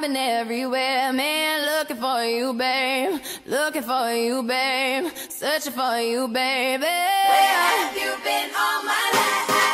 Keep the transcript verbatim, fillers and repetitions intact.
been everywhere, man, looking for you, babe. Looking for you, babe. Searching for you, baby. Where have you been all my life?